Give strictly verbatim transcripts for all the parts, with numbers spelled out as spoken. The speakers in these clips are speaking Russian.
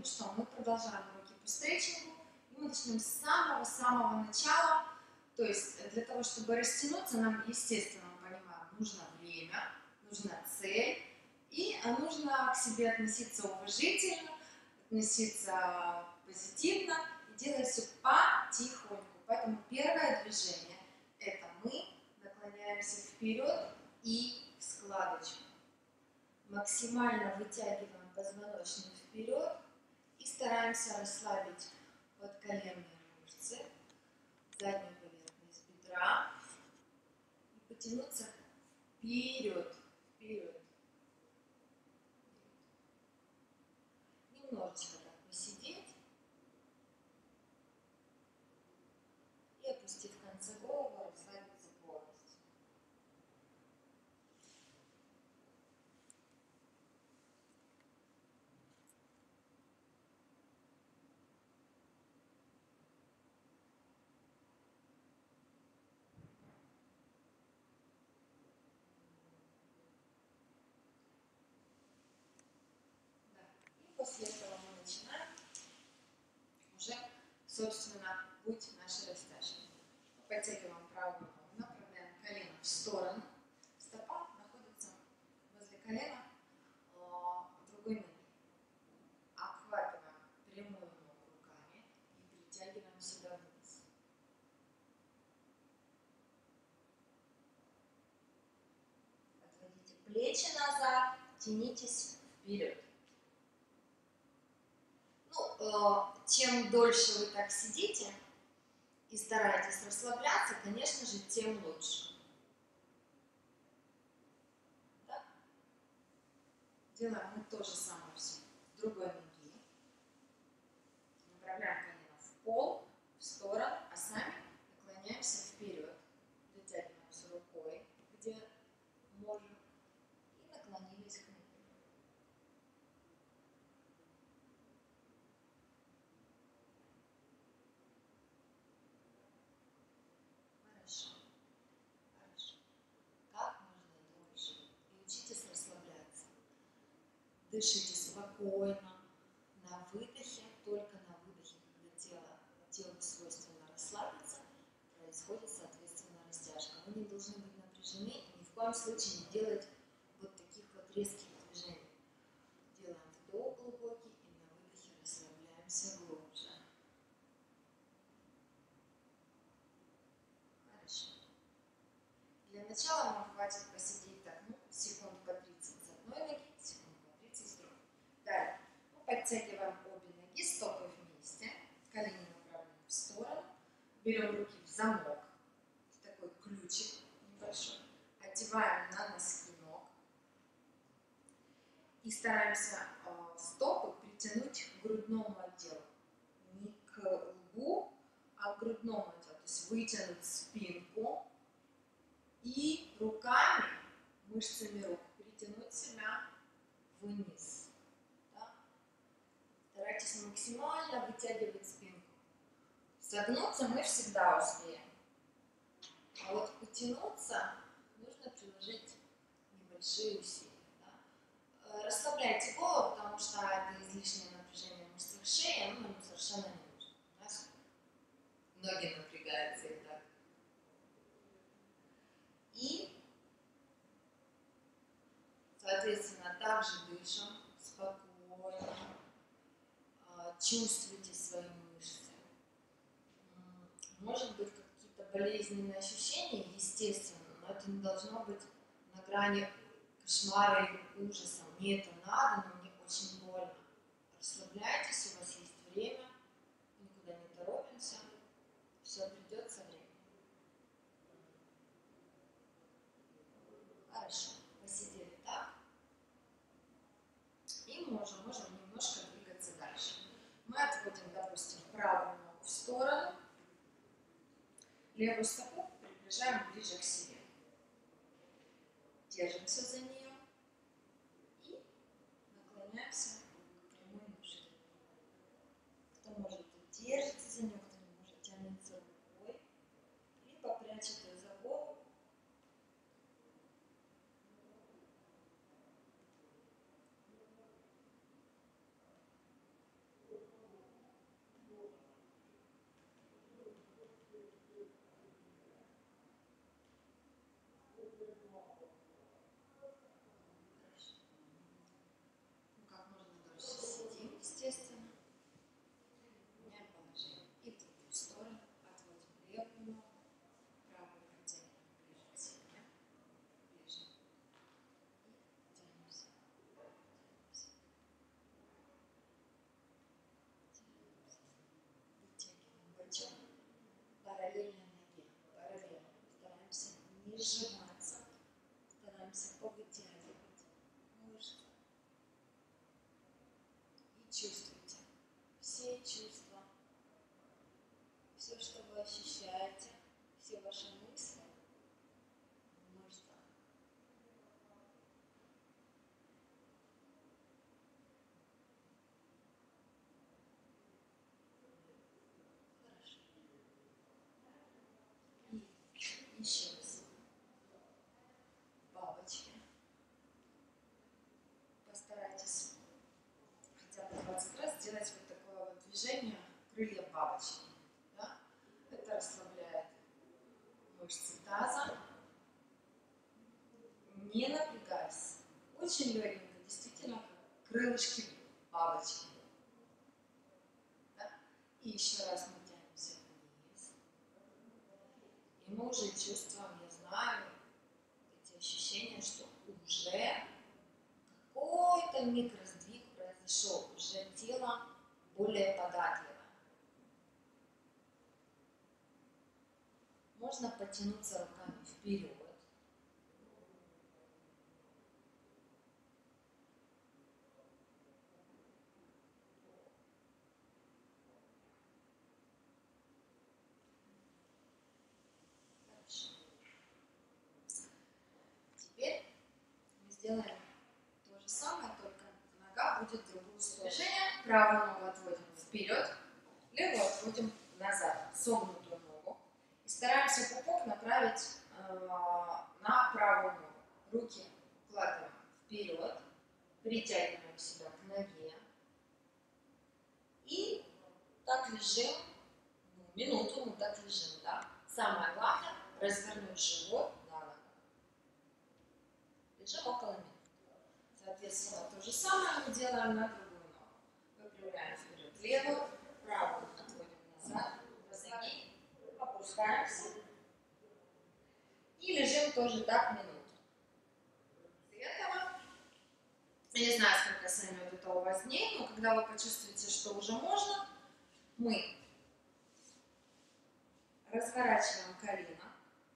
Ну что, мы продолжаем уроки по стретчингу. И мы начнем с самого-самого начала. То есть для того, чтобы растянуться, нам, естественно, мы понимаем, нужно время, нужна цель. И нужно к себе относиться уважительно, относиться позитивно и делать все потихоньку. Поэтому первое движение – это мы наклоняемся вперед и в складочку. Максимально вытягиваем позвоночник вперед и стараемся расслабить подколенные мышцы, заднюю поверхность бедра и потянуться вперед, вперед. Немножечко так посидеть и, опустив концы головы, расслабиться полностью. Да. И после этого мы начинаем уже, собственно, путь нашей растяжки. Подтягиваем правую ногу, направляем колено в сторону, стопа находится возле колена другой ноги. Обхватываем прямую ногу руками и притягиваем сюда вниз. Отводите плечи назад, тянитесь вперед. Ну, чем дольше вы так сидите и стараетесь расслабляться, конечно же, тем лучше. Да? Делаем мы то же самое все с другой ноги. Направляем колено в пол, в сторону, а сами наклоняемся вперед. Дотягиваемся рукой, где можем, и наклонились к ногу. Хорошо. Хорошо. Как можно дольше. И учитесь расслабляться. Дышите спокойно. На выдохе, только на выдохе, когда тело, телу свойственно расслабиться, происходит, соответственно, растяжка. Вы не должны быть напряжены и ни в коем случае не делать вот таких вот резких движений. Делаем вдох глубокий и на выдохе расслабляемся глубже. Хорошо. Для начала нам хватит посидеть так, ну, секунд по тридцать с одной ноги, секунд по тридцать с другой. Далее. Мы подтягиваем обе ноги, стопы вместе, колени направлены в сторону, берем руки в замок, такой ключик небольшой, одеваем на носки ног и стараемся э, стопы притянуть к грудному отделу. Не к лбу, а к грудному отделу. То есть вытянуть спинку и руками, мышцами рук притянуть себя вниз. Да? Старайтесь максимально вытягивать спинку. Согнуться мы всегда успеем. А вот потянуться нужно приложить небольшие усилия. Да? Расслабляйте голову, потому что это излишнее напряжение в мышцах шеи, но им совершенно не нужно. Да? Ноги напрягаются и так. И, соответственно, также дышим спокойно, чувствуйте свои мышцы. Может быть, какие-то болезненные ощущения, естественно, но это не должно быть на грани кошмара или ужаса. Мне это надо, но мне очень больно. Расслабляйтесь, у вас есть время, никуда не торопимся, все придет со временем. Хорошо, посидели так. И можем, можем немножко двигаться дальше. Мы отводим, допустим, правую ногу в сторону, левую стопу приближаем ближе к себе. Держимся за нее и наклоняемся к прямой ножке. Кто может, держится за нее, кто не может, тянется рукой, либо прячет ее за голову. сжиматься. Стараемся повытягивать мышцы. И чувствуйте все чувства, все, что вы ощущаете, все ваши мысли в мышцах. Хорошо. И еще раз. Бабочки. Постарайтесь хотя бы двадцать раз сделать вот такое вот движение крылья бабочки. Да? Это расслабляет мышцы таза. Не напрягайся. Очень легенько, действительно, как крылышки бабочки. Да? И еще раз мы тянемся вниз. И мы уже чувствуем, я знаю, эти ощущения, что уже какой-то микросдвиг произошел, уже тело более податливое. Можно потянуться руками вперед. Хорошо. Теперь мы сделаем то же самое, только нога будет в другую сторону. Движение. Правую ногу отводим вперед, левую отводим назад, согнутую ногу. И стараемся пупок направить э, на правую ногу. Руки укладываем вперед, притягиваем себя к ноге. И так лежим, ну, минуту мы так лежим, да. Самое главное развернуть живот на ногу. Лежим около минуты. Соответственно, то же самое мы делаем на другую ногу. Выпрямляем вперед левую, правую отводим назад, разогни, опускаемся и лежим тоже так минуту. После этого, я не знаю, сколько займет это у вас дней, но когда вы почувствуете, что уже можно, мы разворачиваем колено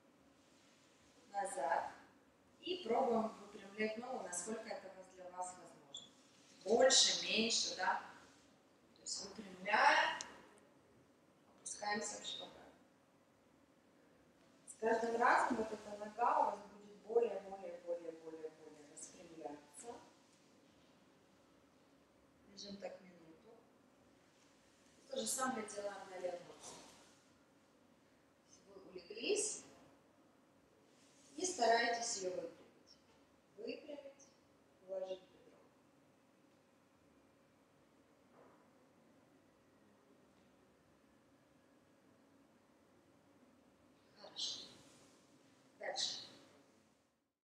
назад и пробуем выпрямлять ногу, насколько это для вас возможно. Больше, меньше, да? То есть выпрямляем, опускаемся к шагам. С каждым разом вот эта нога у вас будет более, более, более, более, более распрямляться. Лежим так минуту. То же самое делаем на левом.